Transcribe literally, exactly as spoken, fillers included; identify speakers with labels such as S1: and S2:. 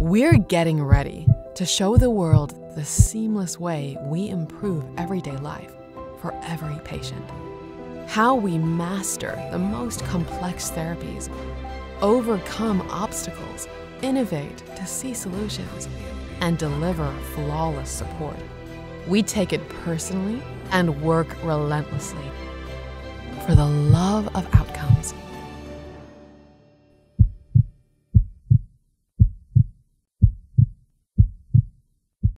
S1: We're getting ready to show the world the seamless way we improve everyday life for every patient. How we master the most complex therapies, overcome obstacles, innovate to see solutions, and deliver flawless support. We take it personally and work relentlessly for the love of our